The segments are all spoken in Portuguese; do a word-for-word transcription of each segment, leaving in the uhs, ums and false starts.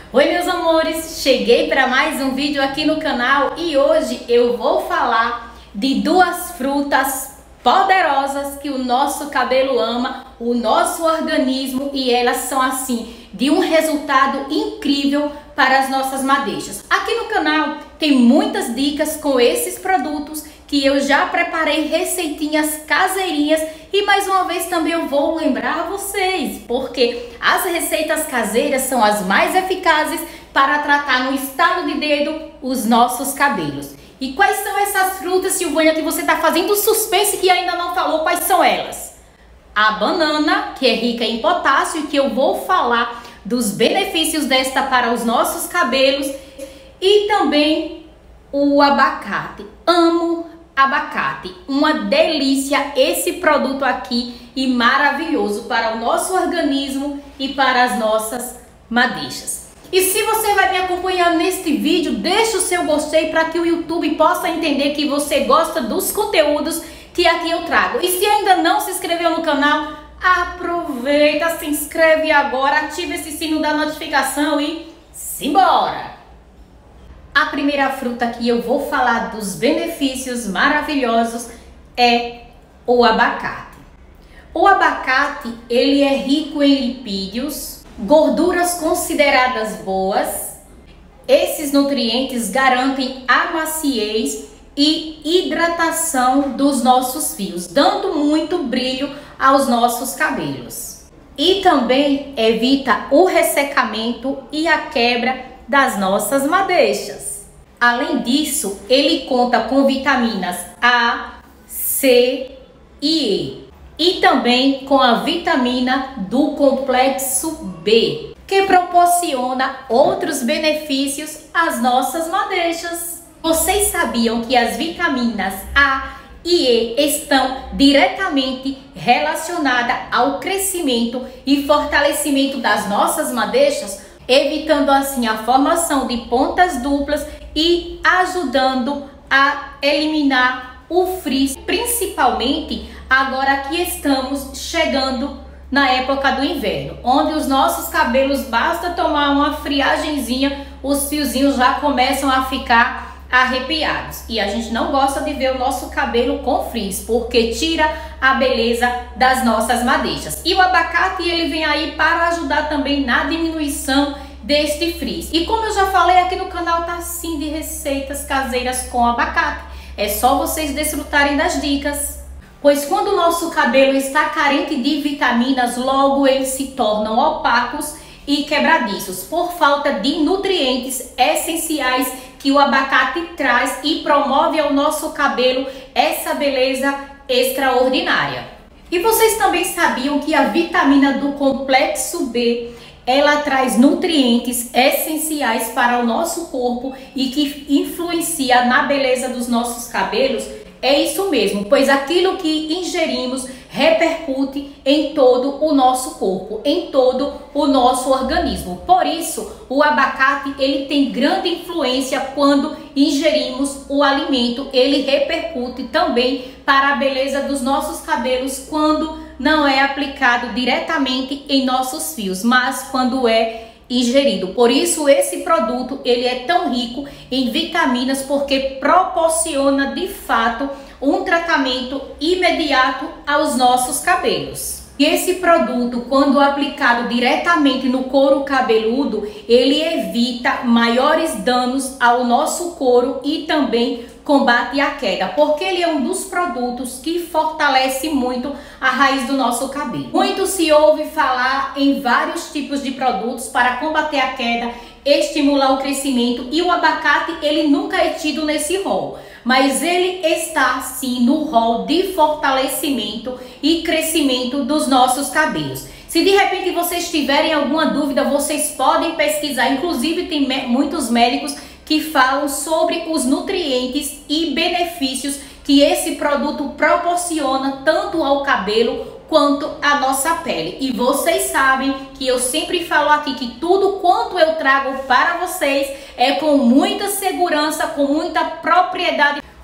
Oi meus amores, cheguei para mais um vídeo aqui no canal e hoje eu vou falar de duas frutas poderosas que o nosso cabelo ama, o nosso organismo, e elas são assim de um resultado incrível para as nossas madeixas. Aqui no canal tem muitas dicas com esses produtos que eu já preparei, receitinhas caseirinhas, e mais uma vez também eu vou lembrar a vocês, porque as receitas caseiras são as mais eficazes para tratar no estalo de dedo os nossos cabelos. E quais são essas frutas, Silvânia, que você está fazendo suspense que ainda não falou quais são elas? A banana, que é rica em potássio e que eu vou falar dos benefícios desta para os nossos cabelos, e também o abacate. Amo abacate, uma delícia esse produto aqui e maravilhoso para o nosso organismo e para as nossas madeixas. E se você vai me acompanhar neste vídeo, deixa o seu gostei para que o YouTube possa entender que você gosta dos conteúdos que aqui eu trago. E se ainda não se inscreveu no canal, aproveita, se inscreve agora, ativa esse sino da notificação e simbora! A primeira fruta que eu vou falar dos benefícios maravilhosos é o abacate. O abacate, ele é rico em lipídios, gorduras consideradas boas. Esses nutrientes garantem a maciez e hidratação dos nossos fios, dando muito brilho aos nossos cabelos. E também evita o ressecamento e a quebra das nossas madeixas. Além disso, ele conta com vitaminas A, C e E. E também com a vitamina do complexo B, que proporciona outros benefícios às nossas madeixas. Vocês sabiam que as vitaminas A e E estão diretamente relacionadas ao crescimento e fortalecimento das nossas madeixas, evitando assim a formação de pontas duplas e ajudando a eliminar o frizz, principalmente agora que estamos chegando na época do inverno, onde os nossos cabelos, basta tomar uma friagenzinha, os fiozinhos já começam a ficar arrepiados. E a gente não gosta de ver o nosso cabelo com frizz, porque tira a beleza das nossas madeixas. E o abacate, ele vem aí para ajudar também na diminuição deste frizz. E como eu já falei, aqui no canal tá assim de receitas caseiras com abacate. É só vocês desfrutarem das dicas. Pois quando o nosso cabelo está carente de vitaminas, logo eles se tornam opacos e quebradiços por falta de nutrientes essenciais que o abacate traz e promove ao nosso cabelo essa beleza extraordinária. E vocês também sabiam que a vitamina do complexo B, ela traz nutrientes essenciais para o nosso corpo e que influencia na beleza dos nossos cabelos? É isso mesmo, pois aquilo que ingerimos repercute em todo o nosso corpo, em todo o nosso organismo. Por isso, o abacate, ele tem grande influência quando ingerimos o alimento. Ele repercute também para a beleza dos nossos cabelos quando não é aplicado diretamente em nossos fios, mas quando é ingerido. Por isso esse produto, ele é tão rico em vitaminas, porque proporciona de fato um tratamento imediato aos nossos cabelos. E esse produto, quando aplicado diretamente no couro cabeludo, ele evita maiores danos ao nosso couro e também combate a queda, porque ele é um dos produtos que fortalece muito a raiz do nosso cabelo. Muito se ouve falar em vários tipos de produtos para combater a queda, estimular o crescimento, e o abacate, ele nunca é tido nesse rol, mas ele está sim no rol de fortalecimento e crescimento dos nossos cabelos. Se de repente vocês tiverem alguma dúvida, vocês podem pesquisar, inclusive tem muitos médicos que falam sobre os nutrientes e benefícios que esse produto proporciona tanto ao cabelo quanto à nossa pele. E vocês sabem que eu sempre falo aqui que tudo quanto eu trago para vocês é com muita segurança, com muita propriedade.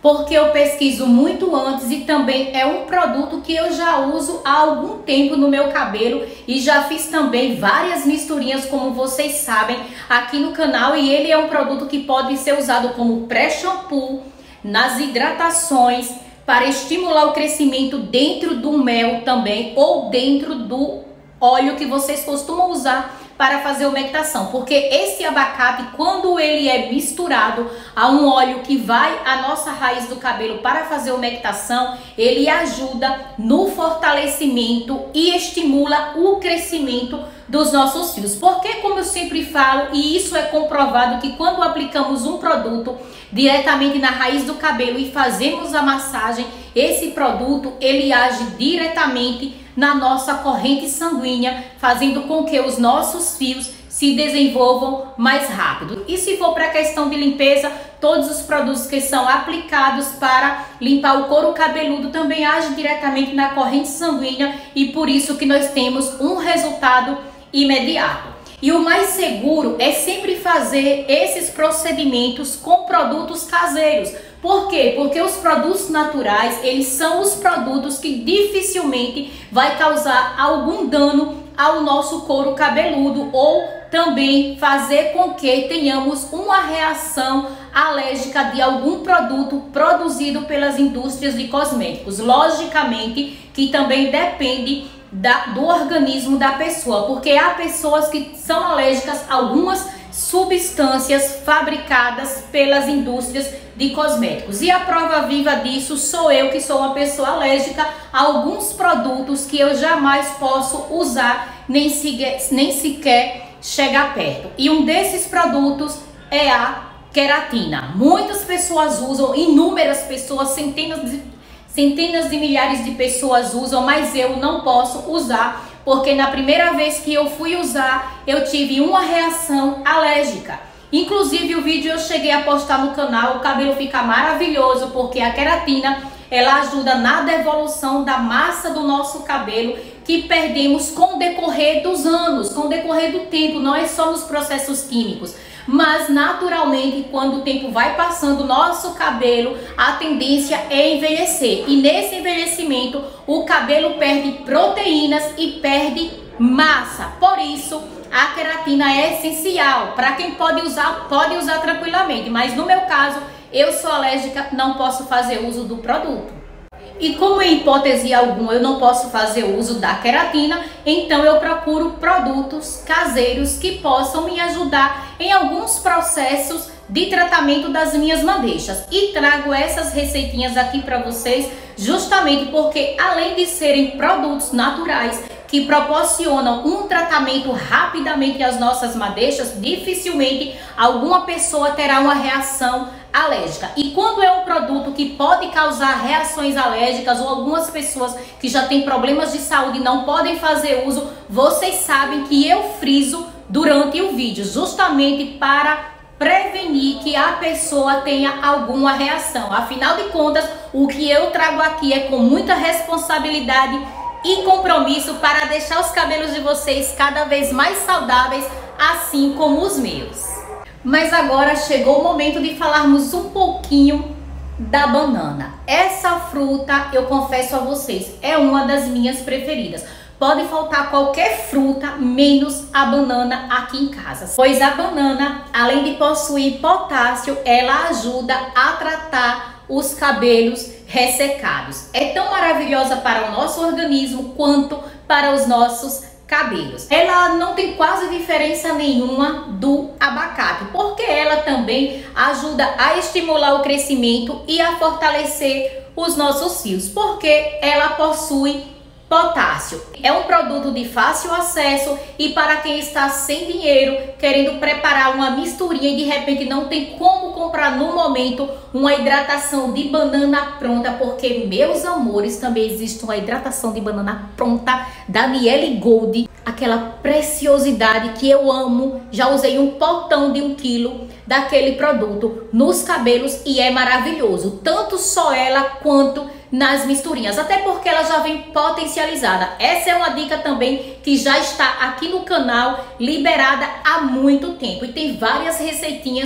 porque eu pesquiso muito antes e também é um produto que eu já uso há algum tempo no meu cabelo e já fiz também várias misturinhas, como vocês sabem, aqui no canal, e ele é um produto que pode ser usado como pré-shampoo, nas hidratações, para estimular o crescimento dentro do mel também, ou dentro do óleo que vocês costumam usar para fazer umectação, porque esse abacate, quando ele é misturado a um óleo que vai à nossa raiz do cabelo para fazer umectação, ele ajuda no fortalecimento e estimula o crescimento dos nossos fios. Porque, como eu sempre falo, e isso é comprovado, que quando aplicamos um produto diretamente na raiz do cabelo e fazemos a massagem, esse produto ele age diretamente na nossa corrente sanguínea, fazendo com que os nossos fios se desenvolvam mais rápido. E se for para a questão de limpeza, todos os produtos que são aplicados para limpar o couro cabeludo também agem diretamente na corrente sanguínea, e por isso que nós temos um resultado imediato. E o mais seguro é sempre fazer esses procedimentos com produtos caseiros. Por quê? Porque os produtos naturais, eles são os produtos que dificilmente vai causar algum dano ao nosso couro cabeludo, ou também fazer com que tenhamos uma reação alérgica de algum produto produzido pelas indústrias de cosméticos. Logicamente que também depende Da, do organismo da pessoa, porque há pessoas que são alérgicas a algumas substâncias fabricadas pelas indústrias de cosméticos. E a prova viva disso sou eu, que sou uma pessoa alérgica a alguns produtos que eu jamais posso usar, nem sequer, nem sequer chegar perto. E um desses produtos é a queratina. Muitas pessoas usam, inúmeras pessoas, centenas de Centenas de milhares de pessoas usam, mas eu não posso usar, porque na primeira vez que eu fui usar, eu tive uma reação alérgica. Inclusive o vídeo eu cheguei a postar no canal, o cabelo fica maravilhoso, porque a queratina, ela ajuda na devolução da massa do nosso cabelo, que perdemos com o decorrer dos anos, com o decorrer do tempo, não é só nos processos químicos. Mas naturalmente, quando o tempo vai passando, nosso cabelo, a tendência é envelhecer. E nesse envelhecimento, o cabelo perde proteínas e perde massa. Por isso, a queratina é essencial. Para quem pode usar, pode usar tranquilamente. Mas no meu caso, eu sou alérgica, não posso fazer uso do produto. E como em hipótese alguma eu não posso fazer uso da queratina, então eu procuro produtos caseiros que possam me ajudar em alguns processos de tratamento das minhas madeixas. E trago essas receitinhas aqui para vocês justamente porque, além de serem produtos naturais que proporcionam um tratamento rapidamente às nossas madeixas, dificilmente alguma pessoa terá uma reação alérgica. E quando é um produto que pode causar reações alérgicas, ou algumas pessoas que já têm problemas de saúde não podem fazer uso, vocês sabem que eu friso durante o vídeo, justamente para prevenir que a pessoa tenha alguma reação. Afinal de contas, o que eu trago aqui é com muita responsabilidade e compromisso para deixar os cabelos de vocês cada vez mais saudáveis, assim como os meus. Mas agora chegou o momento de falarmos um pouquinho da banana. Essa fruta, eu confesso a vocês, é uma das minhas preferidas. Pode faltar qualquer fruta, menos a banana aqui em casa. Pois a banana, além de possuir potássio, ela ajuda a tratar os cabelos ressecados. É tão maravilhosa para o nosso organismo quanto para os nossos cabelos. Ela não tem quase diferença nenhuma do abacate, porque ela também ajuda a estimular o crescimento e a fortalecer os nossos fios, porque ela possui potássio. É um produto de fácil acesso e para quem está sem dinheiro, querendo preparar uma misturinha e de repente não tem como comprar no momento uma hidratação de banana pronta, porque, meus amores, também existe uma hidratação de banana pronta da Miele Gold, aquela preciosidade que eu amo. Já usei um potão de um quilo daquele produto nos cabelos e é maravilhoso, tanto só ela quanto nas misturinhas, até porque ela já vem potencializada. Essa é uma dica também que já está aqui no canal, liberada há muito tempo, e tem várias receitinhas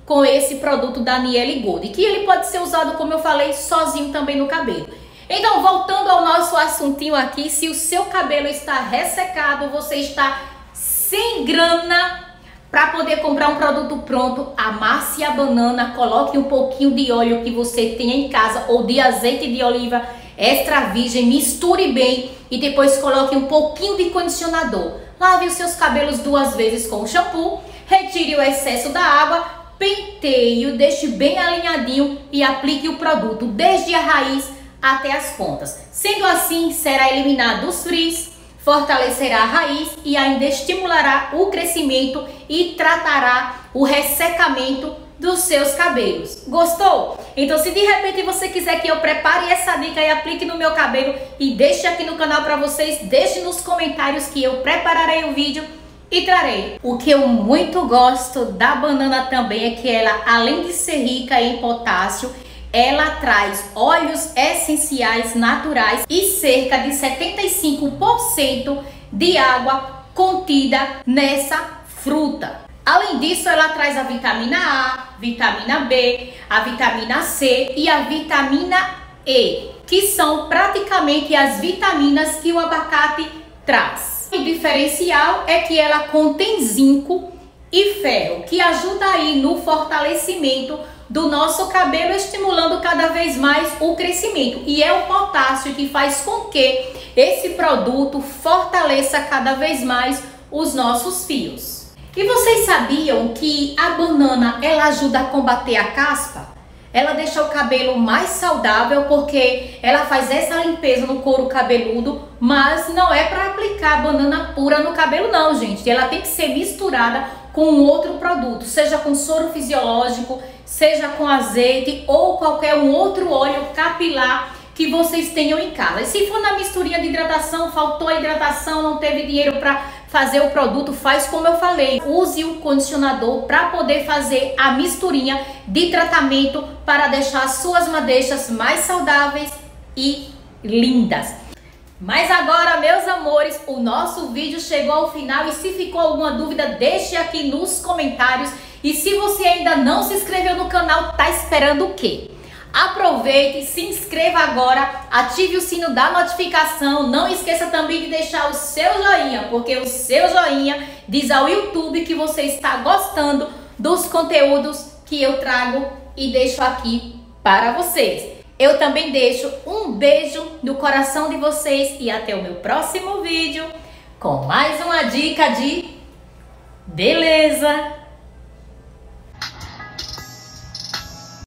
com esse produto da Niele Gold, que ele pode ser usado, como eu falei, sozinho também no cabelo. Então, voltando ao nosso assuntinho aqui, se o seu cabelo está ressecado, você está sem grana para poder comprar um produto pronto, amasse a banana, coloque um pouquinho de óleo que você tenha em casa ou de azeite de oliva extra virgem, misture bem e depois coloque um pouquinho de condicionador. Lave os seus cabelos duas vezes com o shampoo, retire o excesso da água, penteie, deixe bem alinhadinho e aplique o produto desde a raiz até as pontas. Sendo assim, será eliminado os frizz, fortalecerá a raiz e ainda estimulará o crescimento e tratará o ressecamento dos seus cabelos. Gostou? Então, se de repente você quiser que eu prepare essa dica e aplique no meu cabelo e deixe aqui no canal para vocês, deixe nos comentários que eu prepararei o vídeo e trarei. O que eu muito gosto da banana também é que ela, além de ser rica em potássio, ela traz óleos essenciais naturais e cerca de setenta e cinco por cento de água contida nessa fruta. Além disso, ela traz a vitamina A, vitamina B, a vitamina C e a vitamina E, que são praticamente as vitaminas que o abacate traz. O diferencial é que ela contém zinco e ferro, que ajuda aí no fortalecimento do nosso cabelo, estimulando cada vez mais o crescimento. E é o potássio que faz com que esse produto fortaleça cada vez mais os nossos fios. E vocês sabiam que a banana, ela ajuda a combater a caspa? Ela deixa o cabelo mais saudável porque ela faz essa limpeza no couro cabeludo, mas não é para aplicar a banana pura no cabelo não, gente. Ela tem que ser misturada com outro produto, seja com soro fisiológico, seja com azeite ou qualquer um outro óleo capilar que vocês tenham em casa. E se for na misturinha de hidratação, faltou a hidratação, não teve dinheiro para fazer o produto, faz como eu falei, use o condicionador para poder fazer a misturinha de tratamento para deixar as suas madeixas mais saudáveis e lindas. Mas agora, meus amores, o nosso vídeo chegou ao final e se ficou alguma dúvida, deixe aqui nos comentários. E se você ainda não se inscreveu no canal, tá esperando o quê? Aproveite, se inscreva agora, ative o sino da notificação, não esqueça também de deixar o seu joinha, porque o seu joinha diz ao YouTube que você está gostando dos conteúdos que eu trago e deixo aqui para vocês. Eu também deixo um beijo no coração de vocês e até o meu próximo vídeo com mais uma dica de beleza.